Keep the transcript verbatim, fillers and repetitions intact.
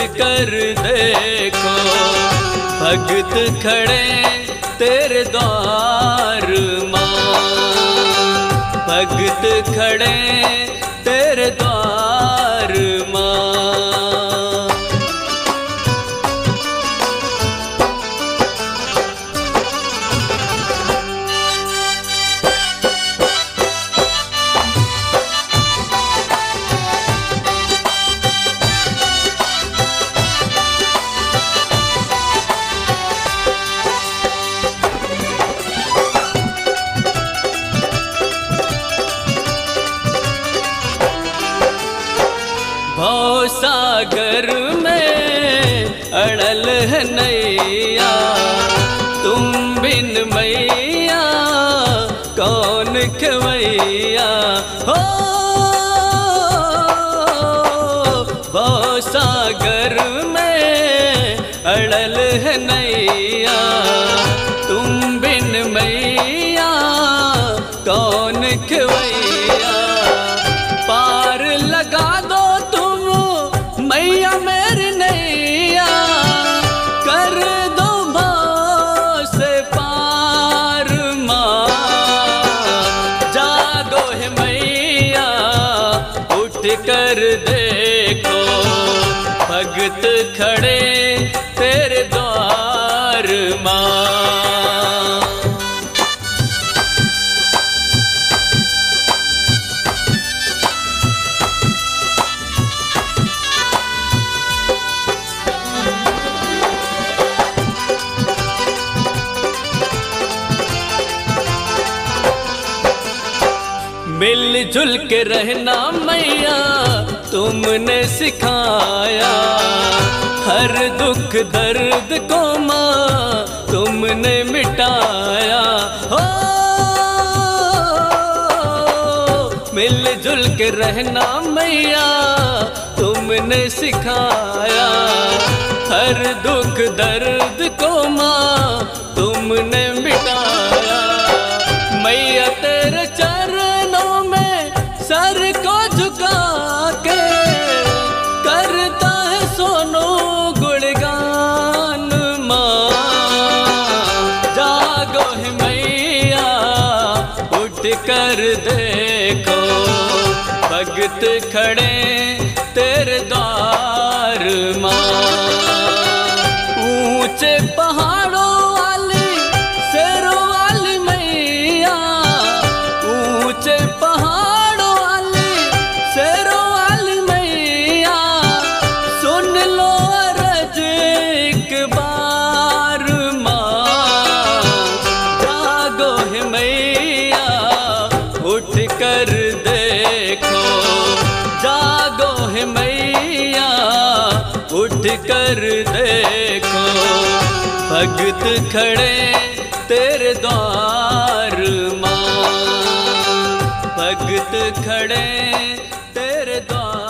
कर देखो, भगत खड़े तेरे द्वार माँ, भगत खड़े तेरे द्वार माँ। भव सागर में अड़ल है नैया, तुम बिन मैया कौन खवैया हो। भव सागर में अड़ल है नैया, तुम बिन मैया कौन खवैया। पार लगा दो मैया मेरी नैया, कर दो भव से पार माँ। जागो है मैया उठ कर देखो, भगत खड़े तेरे द्वार माँ। मिलजुल के रहना मैया तुमने सिखाया, हर दुख दर्द को माँ तुमने मिटाया हो। मिलजुल के रहना मैया तुमने सिखाया, हर दुख दर्द को माँ तुमने मिटाया। मैया तेरे चरणों में सर को झुका के करता है सोनू गुणगान माँ। जागो है मैया उठ कर देखो, भगत खड़े तेरे द्वार माँ। ऊंचे पहाड़ों वाली शेरों वाली मैया, ऊंचे पहाड़ों वाली शेरों वाली मैया, सुन लो अरज एक बार माँ। जागो है मैया उठ कर देखो, जागो है मैया उठ कर देखो, भगत खड़े तेरे द्वार माँ, भगत खड़े तेरे द्वार।